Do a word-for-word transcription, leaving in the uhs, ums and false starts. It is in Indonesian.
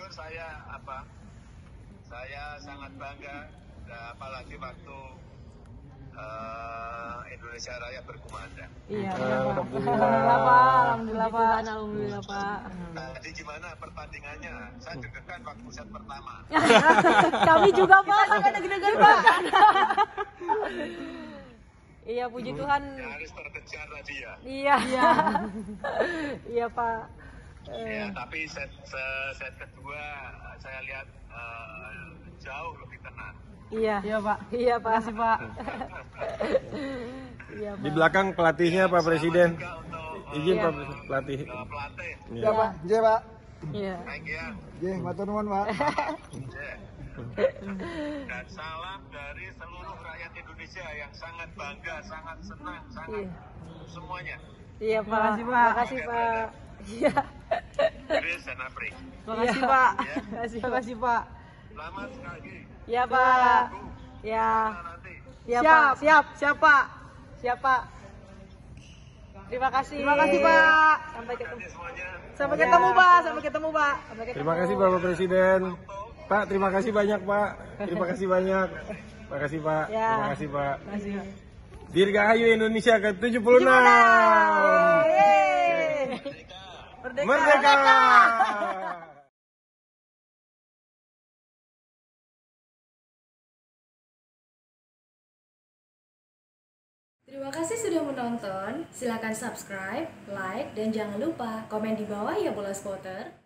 jujur saya apa? Saya sangat bangga, apalagi waktu uh, Indonesia Raya berkumandang. Iya, alhamdulillah Pak, alhamdulillah Pak, alhamdulillah Pak. Tadi gimana pertandingannya? Saya deg-degan waktu set pertama. Kami juga Pak, kita deg-degan Pak. Iya, puji Tuhan. Harus terkejar tadi ya. Iya, iya, iya Pak. Ya, tapi set, set kedua saya lihat uh, jauh lebih tenang. Iya, iya Pak. Iya Pak. Makasih Pak. Iya, Pak. Di belakang pelatihnya Pak Presiden. Untuk, Izin iya. Pak pelatih. uh, pelatih. Iya Ya Pak, J Pak. Iya. Baik ya. J, matur nuwun Pak. J. Dan salam dari seluruh rakyat Indonesia yang sangat bangga, sangat senang, sangat Iya. semuanya. Iya Pak. Makasih Pak. Makasih Pak. Iya. Chris dan Apri. Makasih Pak. Makasih, makasih Pak. Selamat sekali lagi. Iya Pak. Ya. Nanti. Iya Pak. Siap. Siap Pak. Siap Pak. Terima kasih. Terima kasih Pak. Sampai ketemu. Semuanya. Sampai ketemu Pak. Sampai ketemu Pak. Sampai ketemu. Terima kasih Bapak Presiden. Pak, terima kasih banyak Pak. Terima kasih banyak. Terima kasih Pak. Ya. Terima kasih Pak. Terima kasih. Dirgahayu Indonesia ke tujuh puluh enam. Yeay. Merdeka. Merdeka. Terima kasih sudah menonton. Silakan subscribe, like, dan jangan lupa komen di bawah ya bola spotter.